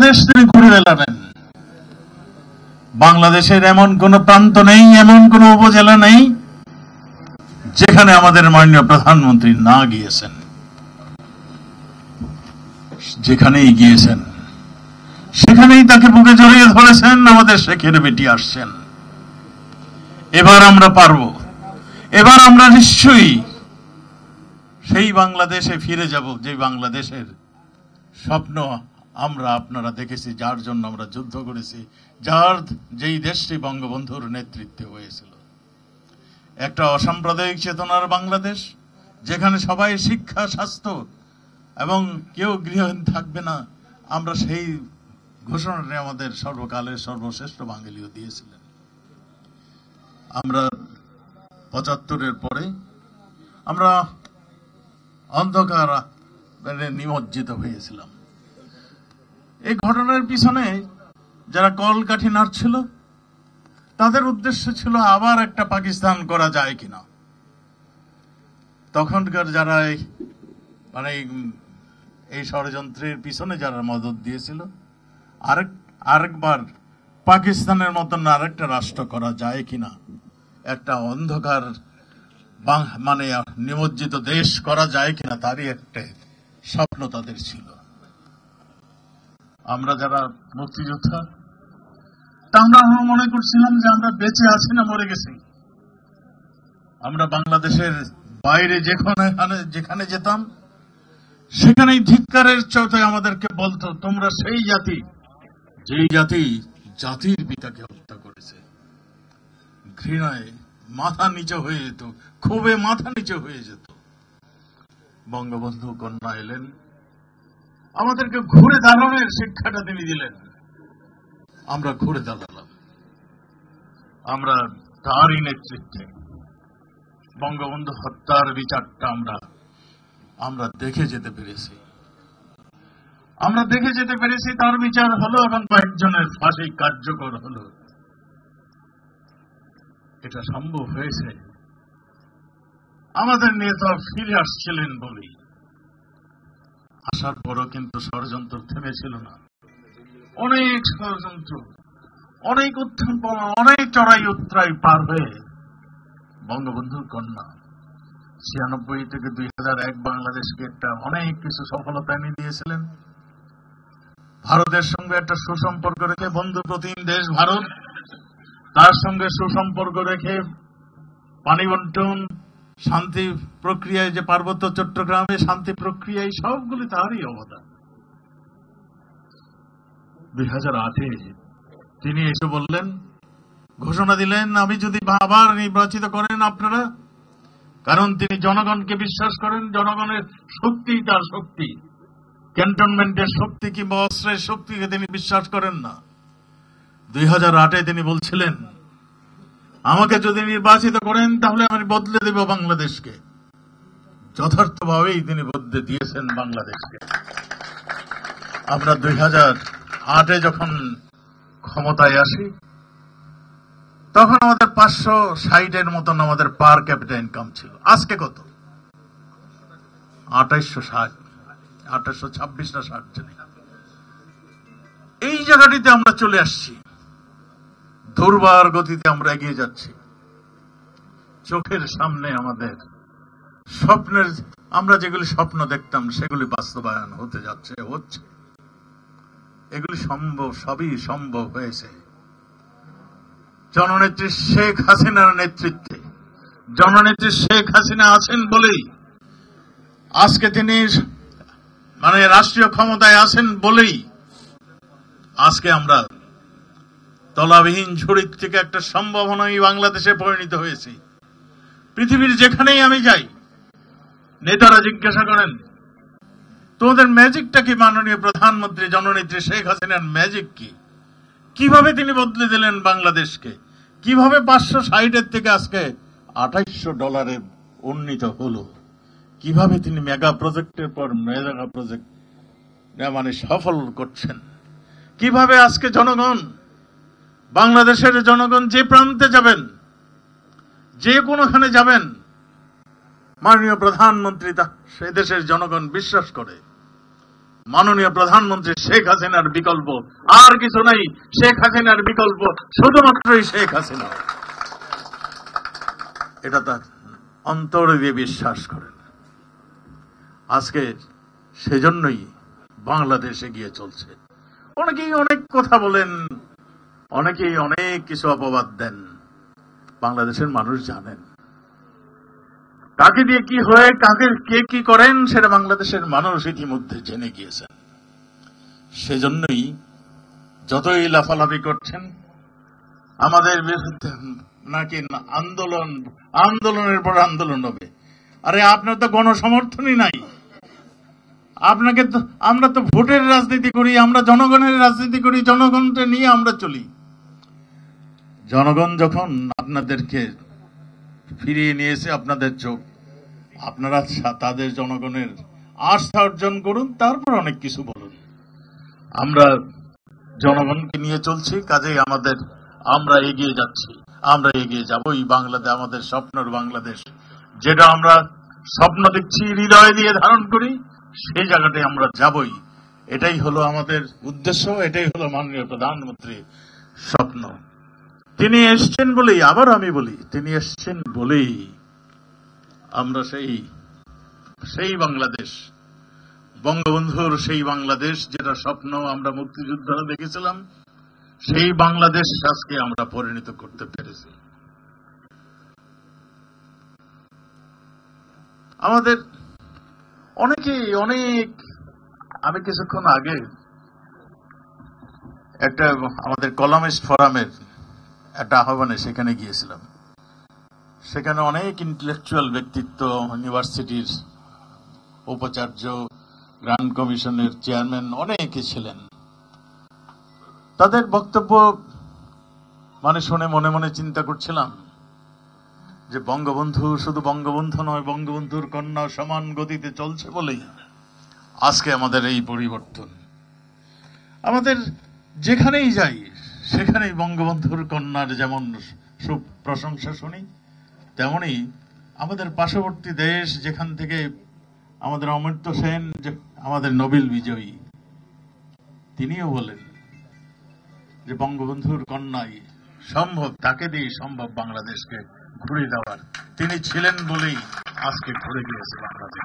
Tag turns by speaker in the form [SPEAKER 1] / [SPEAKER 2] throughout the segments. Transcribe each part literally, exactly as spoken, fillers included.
[SPEAKER 1] দেশ তিনি ঘুরে বেড়াবেন। বাংলাদেশের এমন কোন প্রান্ত নেই, এমন কোন উপজেলা নেই যেখানে আমাদের মাননীয় প্রধানমন্ত্রী না গিয়েছেন। যেখানেই গিয়েছেন সেখানেই তাকে বুকে জড়িয়ে ধরেছেন, আমাদের শেখের বেটি আসছেন। এবার আমরা পারবো, এবার আমরা নিশ্চয়ই সেই বাংলাদেশে ফিরে যাব যে বাংলাদেশের স্বপ্ন আমরা আপনারা দেখেছি, যার জন্য আমরা যুদ্ধ করেছি, যার যেই দেশটি বঙ্গবন্ধুর নেতৃত্বে হয়েছিল। একটা অসাম্প্রদায়িক চেতনার বাংলাদেশ, যেখানে সবাই শিক্ষা, স্বাস্থ্য এবং কেউ গৃহহীন থাকবে না। আমরা সেই ঘোষণাটি আমাদের সর্বকালের সর্বশ্রেষ্ঠ বাঙালিও দিয়েছিলেন। আমরা পঁচাত্তরের পরে আমরা অন্ধকার নিমজ্জিত হয়েছিলাম। এই ঘটনার পিছনে যারা কলকাঠি নাড়ছিল তাদের উদ্দেশ্য ছিল আবার একটা পাকিস্তান করা যায় কিনা। তখনকার যারা মানে এই ষড়যন্ত্রের পিছনে যারা মদত দিয়েছিল, আরেক আরেকবার পাকিস্তানের মতন আরেকটা রাষ্ট্র করা যায় কিনা, একটা অন্ধকার মানে নিমজ্জিত দেশ করা যায় কিনা, তারই একটা স্বপ্ন তাদের ছিল। আমরা যারা মুক্তিযোদ্ধা, তা আমরা মনে করছিলাম যে আমরা বেঁচে আছি না মরে গেছি। আমরা বাংলাদেশের বাইরে যেখানে যেখানে যেতাম সেখানেই ধিক্কারের চোটে আমাদেরকে বলতো, তোমরা সেই জাতি যেই জাতি জাতির পিতাকে হত্যা করেছে। ঘৃণায় মাথা নিচে হয়ে যেত, ক্ষোভে মাথা নিচে হয়ে যেত। বঙ্গবন্ধু কন্যা এলেন, আমাদেরকে ঘুরে দাঁড়ানোর শিক্ষাটা তিনি দিলেন। আমরা ঘুরে দাঁড়ালাম। আমরা তারই নেতৃত্বে বঙ্গবন্ধু হত্যার বিচারটা আমরা আমরা দেখে যেতে পেরেছি। আমরা দেখে যেতে পেরেছি তার বিচার হলো এবং কয়েকজনের ফাঁসি কার্যকর হলো। এটা সম্ভব হয়েছে আমাদের নেতা ফিরে আসছিলেন বলেই। আসার পরও কিন্তু ষড়যন্ত্র থেমেছিল না। অনেক ষড়যন্ত্র, অনেক উত্থান পতন, অনেক চড়াই উত্তরাই পার হয়ে বঙ্গবন্ধুর কন্যা ছিয়ানব্বই থেকে দুই হাজার এক বাংলাদেশকে একটা অনেক কিছু সফলতা এনে দিয়েছিলেন। ভারতের সঙ্গে একটা সুসম্পর্ক রেখে, বন্ধু প্রতিম দেশ ভারত, তার সঙ্গে সুসম্পর্ক রেখে পানি বন্টন, শান্তি প্রক্রিয়ায়, যে পার্বত্য চট্টগ্রামে শান্তি প্রক্রিয়ায়, সবগুলি তারই অবদান। দুই হাজার আটে তিনি এসে বললেন, ঘোষণা দিলেন, আমি যদি আবার নির্বাচিত করেন আপনারা, কারণ তিনি জনগণকে বিশ্বাস করেন, জনগণের শক্তি তার শক্তি, ক্যান্টনমেন্টের শক্তি কিংবা অস্ত্রের শক্তিকে তিনি বিশ্বাস করেন না। দুই হাজার আটে তিনি বলছিলেন, আমাকে যদি নির্বাচিত করেন তাহলে আমি বদলে দেব বাংলাদেশকে। যথার্থভাবেই তিনি বদলে দিয়েছেন বাংলাদেশকে। আমরা দুই হাজার আটে যখন ক্ষমতায় আসি, তখন আমাদের পাঁচশো ষাটের মতন আমাদের পার ক্যাপিটা ইনকাম ছিল। আজকে কত? আঠাইশশো ষাট, আঠাইশশো ছাব্বিশ না ষাট জানি। এই জায়গাটিতে আমরা চলে আসছি, দুর্বার গতিতে আমরা এগিয়ে যাচ্ছি। চোখের সামনে আমাদের স্বপ্নের, আমরা যেগুলি স্বপ্ন দেখতাম সেগুলি বাস্তবায়ন হতে যাচ্ছে, হচ্ছে। এগুলি সম্ভব, সবই সম্ভব হয়েছে জননেত্রী শেখ হাসিনার নেতৃত্বে। জননেত্রী শেখ হাসিনা আছেন বলেই আজকে তিনি মানে রাষ্ট্রীয় ক্ষমতায় আছেন বলেই আজকে আমরা তলাবিহীন ঝুড়ি থেকে একটা সম্ভাবনায় বাংলাদেশে পরিণত হয়েছি। পৃথিবীর যেখানেই আমি যাই, নেতারা জিজ্ঞাসা করেন, তোমাদের ম্যাজিকটা কি মাননীয় প্রধানমন্ত্রী জননেত্রী শেখ হাসিনার ম্যাজিক কি? কিভাবে তিনি বদলে দিলেন বাংলাদেশকে? কিভাবে পাঁচশো ষাটের থেকে আজকে আঠাইশশো ডলারে উন্নীত হলো? কিভাবে তিনি মেগা প্রজেক্টের পর মেগা প্রজেক্ট মানে সফল করছেন? কিভাবে আজকে জনগণ, বাংলাদেশের জনগণ যে প্রান্তে যাবেন, যে কোনোখানে যাবেন, মাননীয় প্রধানমন্ত্রী তা সে দেশের জনগণ বিশ্বাস করে মাননীয় প্রধানমন্ত্রী শেখ হাসিনার বিকল্প আর কিছু নাই। শেখ হাসিনার বিকল্প শুধুমাত্রই শেখ হাসিনা। এটা তার অন্তর দিয়ে বিশ্বাস করেন। আজকে সেজন্যই বাংলাদেশ এগিয়ে চলছে। অনেকেই অনেক কথা বলেন, অনেকেই অনেক কিছু অপবাদ দেন। বাংলাদেশের মানুষ জানেন কাকে দিয়ে কি হয়, কাকে কে কি করেন, সেটা বাংলাদেশের মানুষ ইতিমধ্যে জেনে গিয়েছেন। সেজন্যই যতই লাফালাফি করছেন আমাদের বিরুদ্ধে নাকি আন্দোলন আন্দোলনের পর আন্দোলন হবে। আরে আপনার তো গণসমর্থনই নাই। আপনাকে তো, আমরা তো ভোটের রাজনীতি করি, আমরা জনগণের রাজনীতি করি, জনগণকে নিয়ে আমরা চলি। জনগণ যখন আপনাদেরকে ফিরিয়ে নিয়েছে আপনাদের চোখ, আপনারা তাদের জনগণের আস্থা অর্জন করুন, তারপর অনেক কিছু বলুন। আমরা জনগণকে নিয়ে চলছি, কাজেই আমাদের আমরা এগিয়ে যাচ্ছি, আমরা এগিয়ে যাবই। বাংলাদেশ আমাদের স্বপ্নের বাংলাদেশ, যেটা আমরা স্বপ্ন দেখছি, হৃদয় দিয়ে ধারণ করি, সেই জায়গাটায় আমরা যাবই। এটাই হলো আমাদের উদ্দেশ্য, এটাই হলো মাননীয় প্রধানমন্ত্রীর স্বপ্ন। তিনি এসছেন বলেই, আবার আমি বলি, তিনি এসছেন বলেই আমরা সেই সেই বাংলাদেশ, বঙ্গবন্ধুর সেই বাংলাদেশ যেটা স্বপ্ন আমরা মুক্তিযুদ্ধরা দেখেছিলাম, সেই বাংলাদেশ আজকে আমরা পরিণত করতে পেরেছি। আমাদের অনেকেই অনেক, আমি কিছুক্ষণ আগে একটা আমাদের কলামিস্ট ফোরামের একটা আহ্বানে সেখানে গিয়েছিলাম। সেখানে অনেক ইন্টেলেকচুয়াল ব্যক্তিত্ব, ইউনিভার্সিটির উপাচার্য, গ্র্যান্ড কমিশনের চেয়ারম্যান অনেকে ছিলেন। তাদের বক্তব্য মানে শুনে মনে মনে চিন্তা করছিলাম যে বঙ্গবন্ধু শুধু বঙ্গবন্ধু নয়, বঙ্গবন্ধুর কন্যা সমান গতিতে চলছে বলেই আজকে আমাদের এই পরিবর্তন। আমাদের যেখানেই যাই সেখানেই বঙ্গবন্ধুর কন্যার যেমন প্রশংসা শুনি, তেমনি আমাদের পার্শ্ববর্তী দেশ যেখান থেকে আমাদের অমর্ত্য সেন, আমাদের নোবেল বিজয়ী, তিনিও বলেন যে বঙ্গবন্ধুর কন্যাই সম্ভব, তাকে দিয়ে সম্ভব বাংলাদেশকে ঘুরে দেওয়ার। তিনি ছিলেন বলেই আজকে ঘুরে গিয়েছে বাংলাদেশ।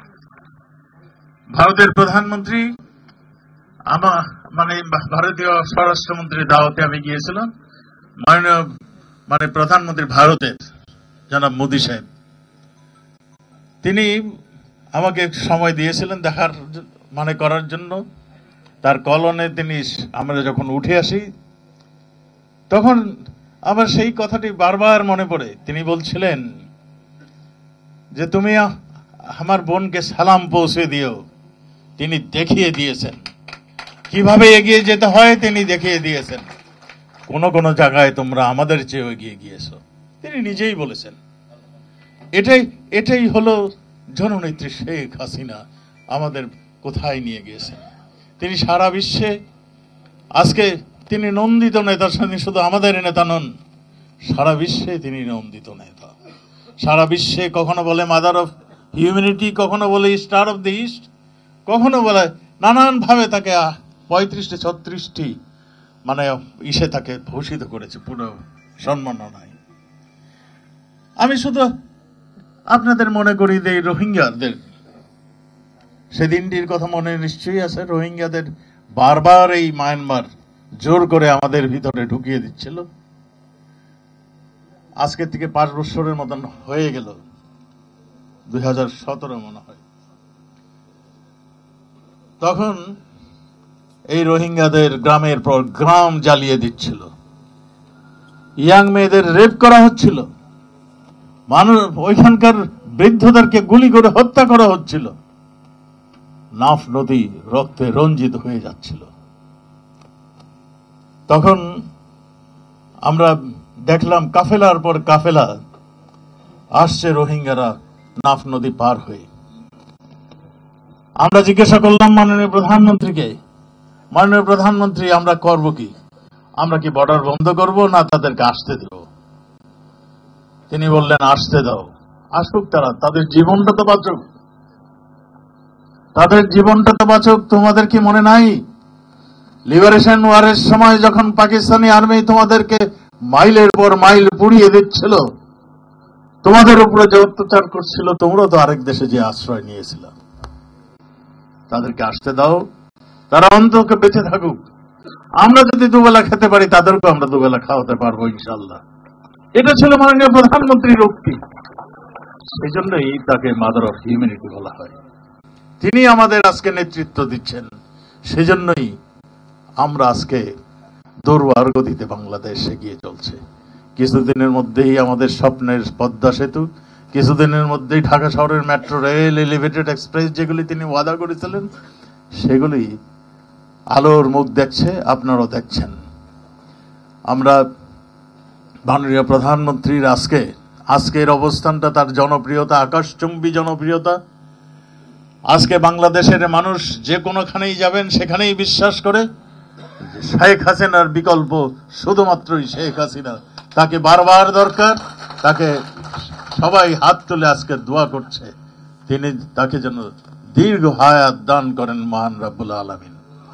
[SPEAKER 1] ভারতের প্রধানমন্ত্রী, আমার মানে ভারতীয় স্বরাষ্ট্রমন্ত্রী দাওয়াতে আমি গিয়েছিলাম। মাননীয় মানে প্রধানমন্ত্রী ভারতের জনাব মোদী সাহেব, তিনি আমাকে সময় দিয়েছিলেন দেখার মানে করার জন্য। তার কলনে তিনি, আমরা যখন উঠে আসি তখন আমার সেই কথাটি বারবার মনে পড়ে। তিনি বলছিলেন যে তুমি আমার বোনকে সালাম পৌঁছে দিও। তিনি দেখিয়ে দিয়েছেন কিভাবে এগিয়ে যেতে হয়, তিনি দেখিয়ে দিয়েছেন। কোন কোন জায়গায় তোমরা আমাদের চেয়ে এগিয়ে গিয়েছো, তিনি নিজেই বলেছেন। এটাই এটাই হলো জননেত্রী শেখ হাসিনা আমাদের কোথায় নিয়ে গিয়েছেন। তিনি সারা বিশ্বে আজকে তিনি নন্দিত নেতা, শুধু আমাদের নেতা নন, সারা বিশ্বে তিনি নন্দিত নেতা। সারা বিশ্বে কখনো বলে মাদার অফ হিউম্যানিটি, কখনো বলে স্টার অফ দ্য ইস্ট, কখনো বলে নানান ভাবে তাকে পঁয়ত্রিশটি ছত্রিশটি মানে ইসে তাকে ভূষিত করেছে পুরো সম্মাননায়। আমি শুধু আপনাদের মনে করি যে রোহিঙ্গাদের সেদিনটির কথা মনে নিশ্চয়ই আছে। রোহিঙ্গাদের বারবার এই মায়ানমার জোর করে আমাদের ভিতরে ঢুকিয়ে দিচ্ছিল। আজকের থেকে পাঁচ বছরের মতন হয়ে গেল, দুই হাজার সতেরো মনে হয়। তখন এই রোহিঙ্গাদের গ্রামের পর গ্রাম জ্বালিয়ে দিচ্ছিল, ইয়াং মেয়েদের রেপ করা হচ্ছিল, মানুষ ওইখানকার বৃদ্ধদেরকে গুলি করে হত্যা করা হচ্ছিল, নাফ নদী রক্তে রঞ্জিত হয়ে যাচ্ছিল। তখন আমরা দেখলাম কাফেলার পর কাফেলা আসছে রোহিঙ্গারা নাফ নদী পার হয়ে। আমরা জিজ্ঞাসা করলাম মাননীয় প্রধানমন্ত্রীকে, মাননীয় প্রধানমন্ত্রী আমরা করব কি? আমরা কি বর্ডার বন্ধ করব না তাদেরকে আসতে দেব? তিনি বললেন আসতে দাও, আসুক তারা, তাদের জীবনটা তো বাঁচুক। তাদের জীবনটা তো বাঁচুক। তোমাদের কি মনে নাই লিবারেশন ওয়ারের সময় যখন পাকিস্তানি আর্মি তোমাদেরকে মাইলের পর মাইল পুড়িয়ে দিচ্ছিল, তোমাদের উপরে যে অত্যাচার করছিল, তোমরা তো আরেক দেশে যে আশ্রয় নিয়েছিল। তাদেরকে আসতে দাও, তারা অন্তকে বেঁচে থাকুক। আমরা যদি দুবেলা খেতে পারি, তাদেরকে আমরা দুবেলা খাওয়াতে পারবো ইনশাল্লাহ। এটা ছিল মাননীয় প্রধানমন্ত্রীর উক্তি। সেই জন্যই তাকে মাদার অফ হিউম্যানিটি বলা হয়। তিনি আমাদের আজকে নেতৃত্ব দিচ্ছেন। সেজন্যই আমরা আজকে দৌড়ার গতিতে বাংলাদেশ এগিয়ে চলছে। কিছুদিনের মধ্যেই আমাদের স্বপ্নের পদ্মা সেতু, কিছুদিনের মধ্যেই ঢাকা শহরের মেট্রো রেল, এলিভেটেড এক্সপ্রেস, যেগুলি তিনি ওয়াদা করেছিলেন, সেগুলি আলোর মুখ দেখছে, আপনারাও দেখছেন। আমরা মাননীয় প্রধানমন্ত্রীর আজকে আজকের অবস্থানটা, তার জনপ্রিয়তা, আকাশচুম্বী জনপ্রিয়তা, আজকে বাংলাদেশের মানুষ যে কোনোখানেই যাবেন সেখানেই বিশ্বাস করে শেখ হাসিনার বিকল্প শুধুমাত্রই শেখ হাসিনা। তাকে বারবার দরকার, তাকে সবাই হাত তুলে আজকে দোয়া করছে, তিনি তাকে যেন দীর্ঘ হায়াত দান করেন মহান রব্বুল আলামিন।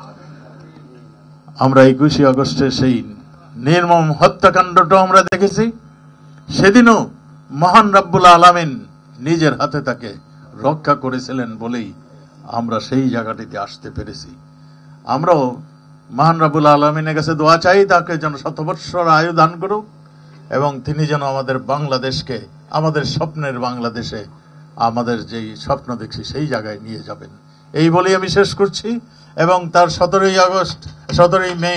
[SPEAKER 1] আমরা একুশে আগস্টে সেই নির্মম হত্যাকাণ্ডটা আমরা দেখেছি। সেদিনও মহান রব্বুল আলামিন নিজের হাতে তাকে রক্ষা করেছিলেন বলেই আমরা সেই জায়গাটিতে আসতে পেরেছি। আমরাও মহান রব্বুল আলামিনের কাছে দোয়া চাই, তাকে যেন শতবৎসর আয়ু দান করুক এবং তিনি যেন আমাদের বাংলাদেশকে, আমাদের স্বপ্নের বাংলাদেশে, আমাদের যেই স্বপ্ন দেখছি সেই জায়গায় নিয়ে যাবেন, এই বলেই আমি শেষ করছি। এবং তার সতেরোই আগস্ট সতেরোই মে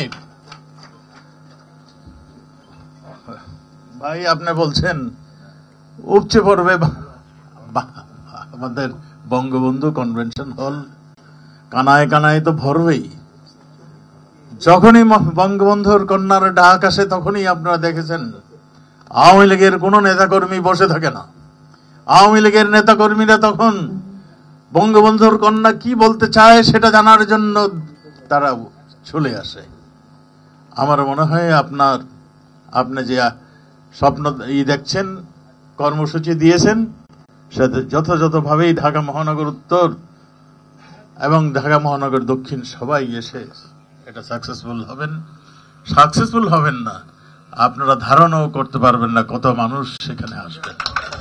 [SPEAKER 1] ভাই আপনি বলছেন উপচে পড়বে আমাদের বঙ্গবন্ধু কনভেনশন হল, কানায় কানায় তো ভরবেই। যখনই বঙ্গবন্ধুর কন্যার ডাক আসে, তখনই আপনারা দেখেছেন আওয়ামী লীগের কোন নেতাকর্মী বসে থাকে না। আওয়ামী লীগের নেতাকর্মীরা তখন বঙ্গবন্ধুর কন্যা কি বলতে চায় সেটা জানার জন্য তারা চলে আসে। আমার মনে হয় আপনার আপনি যে স্বপ্ন ই দেখছেন, কর্মসূচি দিয়েছেন, সেটা যথাযথভাবেই ঢাকা মহানগর উত্তর এবং ঢাকা মহানগর দক্ষিণ সবাই এসে এটা সাকসেসফুল হবেন। সাকসেসফুল হবেন না, আপনারা ধারণাও করতে পারবেন না কত মানুষ সেখানে আসবেন।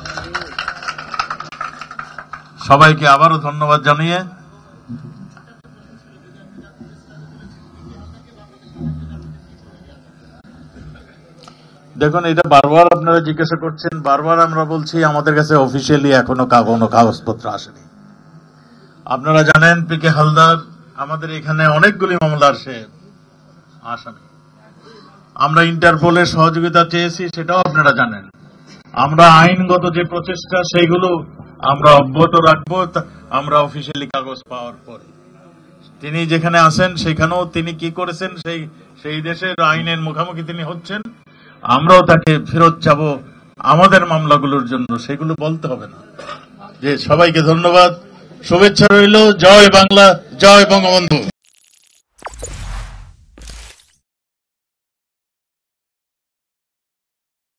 [SPEAKER 1] সবাইকে আবারও ধন্যবাদ জানিয়ে দেখুন, এটা বারবার আপনারা জিজ্ঞাসা করছেন, বারবার আমরা বলছি আমাদের কাছে অফিসিয়ালি এখনো কোনো কাগজপত্র আসেনি। আপনারা জানেন পি কে হালদার আমাদের এখানে অনেকগুলি মামলার সে আসামি। আমরা ইন্টারপোলের সহযোগিতা চেয়েছি, সেটাও আপনারা জানেন। আমরা আইনগত যে প্রচেষ্টা সেইগুলো আমরা অব্যাহত রাখবো। আমরা অফিসিয়ালি কাগজ পাওয়ার পরে তিনি যেখানে আছেন সেখানেও তিনি কি করেছেন সেই সেই দেশের আইনের মুখোমুখি তিনি হচ্ছেন। আমরাও তাকে ফেরত চাবো আমাদের মামলাগুলোর জন্য, সেগুলো বলতে হবে না। যে সবাইকে ধন্যবাদ, শুভেচ্ছা রইল। জয় বাংলা, জয় বঙ্গবন্ধু।